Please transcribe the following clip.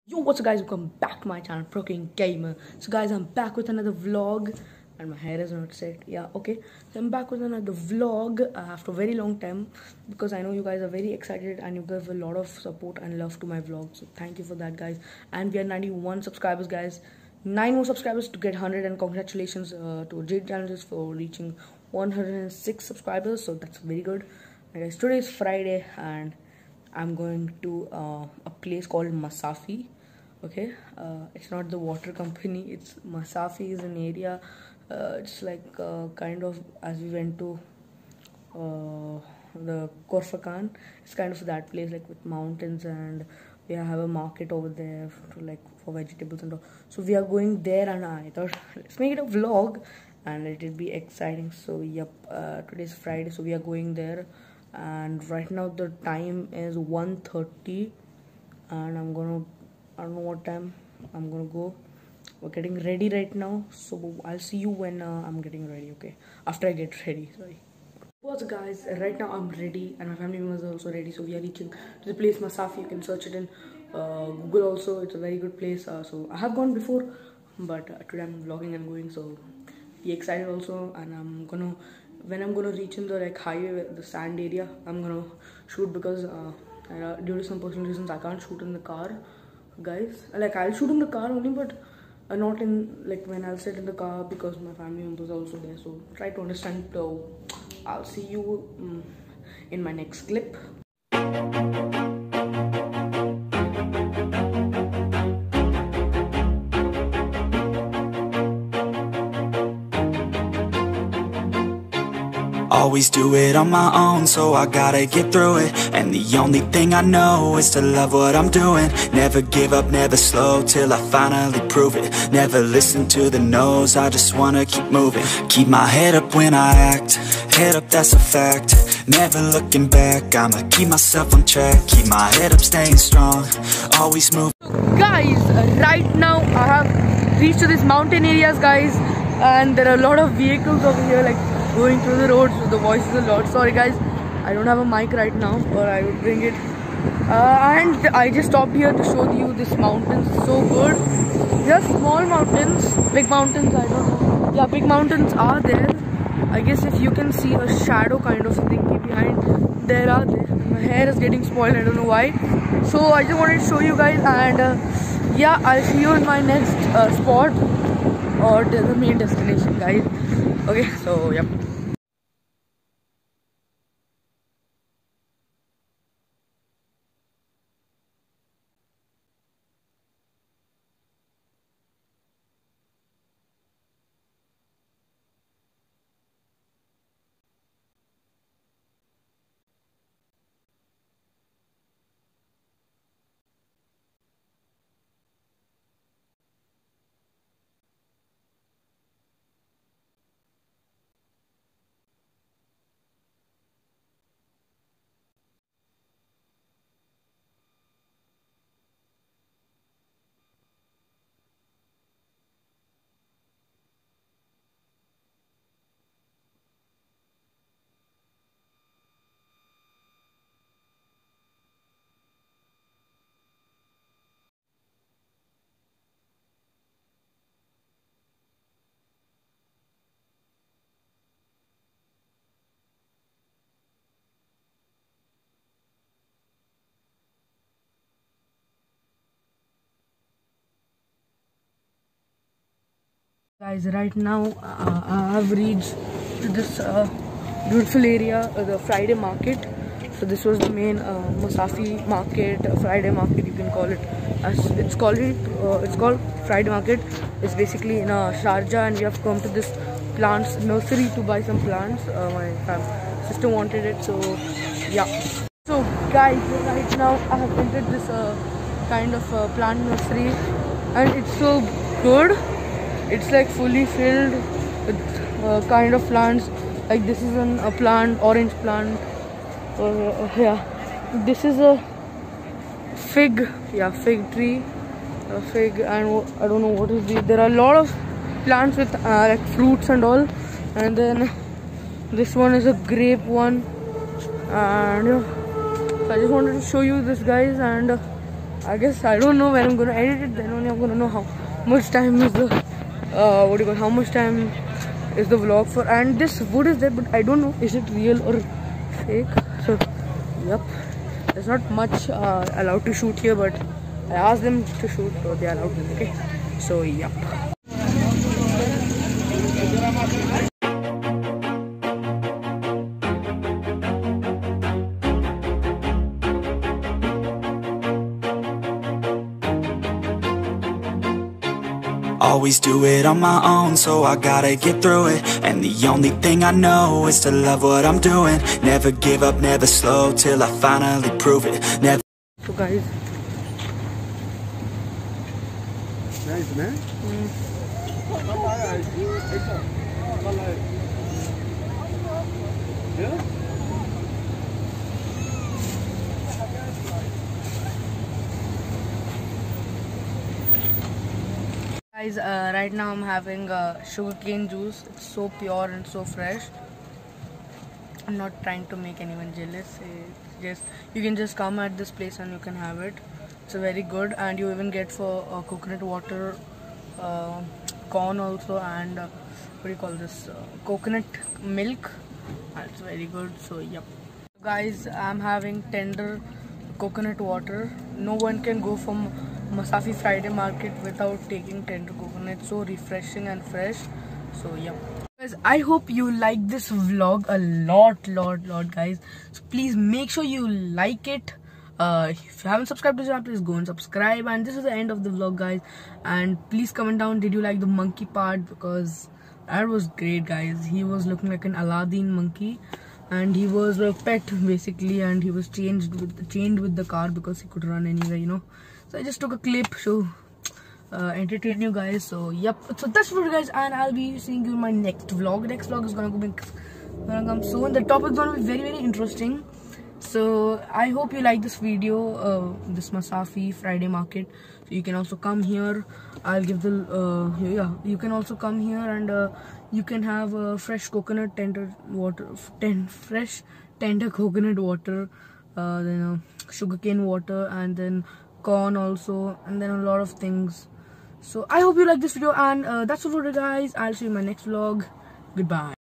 Yo, what's up guys, welcome back to my channel Proking Gamer. So guys, I'm back with another vlog and my hair is not set. Yeah, okay. So I'm back with another vlog after a very long time because I know you guys are very excited and you give a lot of support and love to my vlogs. So thank you for that guys. And we are 91 subscribers guys. 9 more subscribers to get 100 and congratulations to Jade Challenges for reaching 106 subscribers. So that's very good. And guys, today is Friday and I'm going to a place called Masafi. Okay, it's not the water company, it's Masafi is an area. It's like kind of as we went to the Korfakan, it's kind of that place like with mountains, and we have a market over there for vegetables and all. So we are going there and I thought let's make it a vlog and let it be exciting. So yep, today's Friday, so we are going there and right now the time is 1:30 and I don't know what time I'm gonna go. We're getting ready right now, so I'll see you when I'm getting ready. Okay, after I get ready, sorry. What's up guys, right now I'm ready and my family members are also ready, so we are reaching to the place Masafi. You can search it in Google also. It's a very good place. So I have gone before, but today I'm vlogging and going, so be excited also. And when I'm gonna reach in the like highway, the sand area, I'm gonna shoot because due to some personal reasons I can't shoot in the car guys. Like I'll shoot in the car only, but not in like when I'll sit in the car because my family members are also there. So try to understand. I'll see you in my next clip. Always do it on my own, so I gotta get through it. And the only thing I know is to love what I'm doing. Never give up, never slow, till I finally prove it. Never listen to the no's, I just wanna keep moving. Keep my head up when I act, head up, that's a fact. Never looking back, I'ma keep myself on track. Keep my head up, staying strong, always moving. Guys, right now I have reached to these mountain areas guys, and there are a lot of vehicles over here like going through the roads, so the voice is a lot. Sorry guys, I don't have a mic right now, or I would bring it. And I just stopped here to show you this mountains. So good. There are small mountains, big mountains, I don't know. Yeah, big mountains are there. I guess if you can see a shadow kind of thingy behind, there are there. My hair is getting spoiled, I don't know why. So I just wanted to show you guys, and yeah, I'll see you in my next spot or the main destination guys. Okay, so yep. Guys, right now I have reached to this beautiful area, the Friday market. So this was the main Masafi market, Friday market you can call it. It's called Friday market. It's basically in Sharjah, and we have come to this plants nursery to buy some plants. My sister wanted it, so yeah. So guys, right now I have entered this kind of plant nursery, and it's so good. It's like fully filled with kind of plants. Like this is a plant, orange plant. Yeah, this is a fig. Yeah, fig tree, a fig, and I don't know what is this. There are a lot of plants with like fruits and all. And then this one is a grape one. And yeah, so I just wanted to show you this guys, and I guess I don't know when I'm gonna edit it. Then only I'm gonna know how much time is the how much time is the vlog for. And this wood is there, but I don't know is it real or fake. So yep, there's not much allowed to shoot here, but I asked them to shoot, so they allowed me. Okay, so yep. Always do it on my own, so I gotta get through it. And the only thing I know is to love what I'm doing. Never give up, never slow, till I finally prove it. Never. So guys, nice man. Guys, right now I'm having sugarcane juice. It's so pure and so fresh. I'm not trying to make anyone jealous. It's just you can just come at this place and you can have it. It's very good, and you even get for coconut water, corn also, and what do you call this? Coconut milk. It's very good. So yep. Guys, I'm having tender coconut water. No one can go from Masafi Friday Market without taking tender coconut. It's so refreshing and fresh. So yep. Guys, I hope you like this vlog a lot guys. So please make sure you like it. If you haven't subscribed to the channel, please go and subscribe. And this is the end of the vlog, guys. And please comment down, did you like the monkey part? Because that was great, guys. He was looking like an Aladdin monkey, and he was a pet basically, and he was chained with the car because he could run anywhere, you know. So I just took a clip to entertain you guys. So yep, so that's what, guys, and I'll be seeing you in my next vlog. Next vlog is gonna come soon. The topic is gonna be very interesting. So I hope you like this video, this Masafi Friday Market. So you can also come here. I'll give the yeah, you can also come here, and you can have fresh coconut tender water, fresh tender coconut water, then sugarcane water, and then corn also, and then a lot of things. So I hope you like this video, and that's all for today, guys. I'll see you in my next vlog. Goodbye.